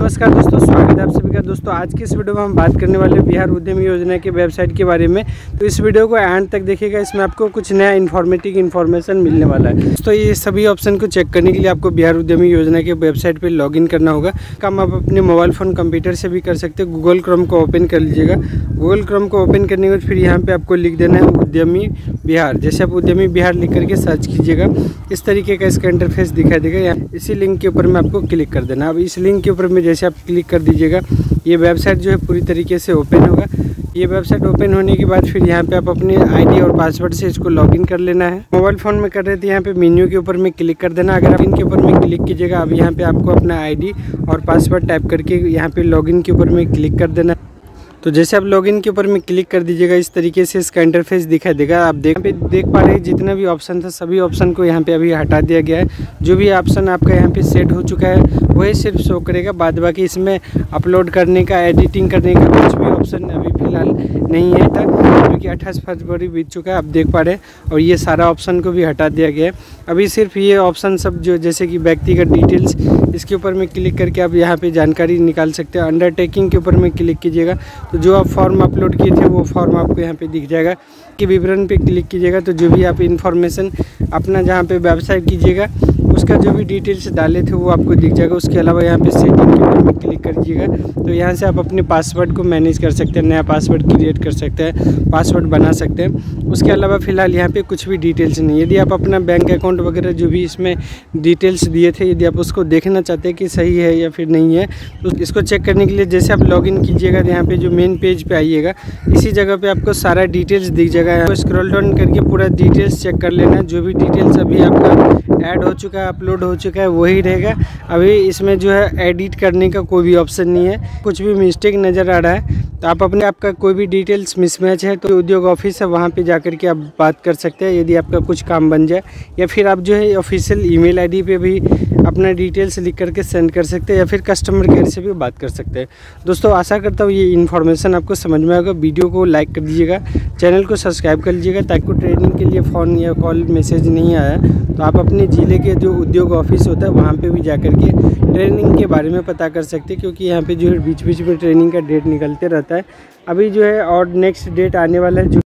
नमस्कार दोस्तों, स्वागत है आप सभी का। दोस्तों आज की इस वीडियो में हम बात करने वाले हैं बिहार उद्यमी योजना की वेबसाइट के बारे में। तो इस वीडियो को एंड तक देखिएगा, इसमें आपको कुछ नया इन्फॉर्मेशन मिलने वाला है। तो ये सभी ऑप्शन को चेक करने के लिए आपको बिहार उद्यमी योजना के वेबसाइट पर लॉगिन करना होगा। काम आप अपने मोबाइल फ़ोन कंप्यूटर से भी कर सकते हैं। गूगल क्रोम को ओपन कर लीजिएगा। गूगल क्रोम को ओपन करने के बाद फिर यहाँ पर आपको लिख देना है उद्यमी बिहार। जैसे आप उद्यमी बिहार लिख करके सर्च कीजिएगा, इस तरीके का इसका इंटरफेस दिखाई देगा। यहाँ इसी लिंक के ऊपर में आपको क्लिक कर देना। अब इस लिंक के ऊपर में जैसे आप क्लिक कर दीजिएगा, ये वेबसाइट जो है पूरी तरीके से ओपन होगा। ये वेबसाइट ओपन होने के बाद फिर यहाँ पे आप अपने आईडी और पासवर्ड से इसको लॉगिन कर लेना है। मोबाइल फ़ोन में कर रहे थे, यहाँ पे मेन्यू के ऊपर में क्लिक कर देना। अगर आप इनके ऊपर में क्लिक कीजिएगा, अब यहाँ पे आपको अपना आईडी और पासवर्ड टाइप करके यहाँ पे लॉगिन के ऊपर में क्लिक कर देना। तो जैसे आप लॉगिन के ऊपर में क्लिक कर दीजिएगा, इस तरीके से इसका इंटरफेस दिखाई देगा। आप देख पा रहे हैं जितना भी ऑप्शन था सभी ऑप्शन को यहाँ पे अभी हटा दिया गया है। जो भी ऑप्शन आपका यहाँ पे सेट हो चुका है वही सिर्फ शो करेगा, बाद बाकी इसमें अपलोड करने का, एडिटिंग करने का कुछ भी ऑप्शन अभी फ़िलहाल नहीं है था, क्योंकि 28 फरवरी बीत चुका है, आप देख पा रहे हैं। और ये सारा ऑप्शन को भी हटा दिया गया है। अभी सिर्फ ये ऑप्शन सब जो जैसे कि व्यक्तिगत डिटेल्स, इसके ऊपर में क्लिक करके आप यहाँ पे जानकारी निकाल सकते हैं। अंडरटेकिंग के ऊपर में क्लिक कीजिएगा तो जो आप फॉर्म अपलोड किए थे वो फॉर्म आपको यहाँ पे दिख जाएगा। कि विवरण पे क्लिक कीजिएगा तो जो भी आप इन्फॉर्मेशन अपना जहाँ पे वेबसाइट कीजिएगा उसका जो भी डिटेल्स डाले थे वो आपको दिख जाएगा। उसके अलावा यहाँ पे सेटिंग के ऊपर में क्लिक करिएगा तो यहाँ से आप अपने पासवर्ड को मैनेज कर सकते हैं, नया पासवर्ड क्रिएट कर सकते हैं, पासवर्ड बना सकते हैं। उसके अलावा फ़िलहाल यहाँ पे कुछ भी डिटेल्स नहीं। यदि आप अपना बैंक अकाउंट वगैरह जो भी इसमें डिटेल्स दिए थे, यदि आप उसको देखना चाहते हैं कि सही है या फिर नहीं है, तो इसको चेक करने के लिए जैसे आप लॉगिन कीजिएगा तो यहाँ पे जो मेन पेज पे आइएगा, इसी जगह पे आपको सारा डिटेल्स दिख जाएगा। तो स्क्रॉल डाउन करके पूरा डिटेल्स चेक कर लेना। जो भी डिटेल्स अभी आपका ऐड हो चुका है, अपलोड हो चुका है, वही रहेगा। अभी इसमें जो है एडिट करने का कोई भी ऑप्शन नहीं है। कुछ भी मिस्टेक नज़र आ रहा है तो आप अपने आपका कोई भी डिटेल्स मिसमैच है तो उद्योग ऑफिस है, वहाँ पे जाकर के आप बात कर सकते हैं यदि आपका कुछ काम बन जाए। या फिर आप जो है ऑफिशियल ईमेल आईडी पे भी अपना डिटेल्स लिख करके सेंड कर सकते हैं, या फिर कस्टमर केयर से भी बात कर सकते हैं। दोस्तों आशा करता हूँ ये इन्फॉर्मेशन आपको समझ में आएगा। वीडियो को लाइक कर दीजिएगा, चैनल को सब्सक्राइब कर लीजिएगा ताकि ट्रेनिंग के लिए फ़ोन या कॉल मैसेज नहीं आया तो आप अपने ज़िले के जो उद्योग ऑफिस होता है वहाँ पे भी जाकर के ट्रेनिंग के बारे में पता कर सकते हैं, क्योंकि यहाँ पे जो है बीच बीच में ट्रेनिंग का डेट निकलते रहता है। अभी जो है और नेक्स्ट डेट आने वाला है।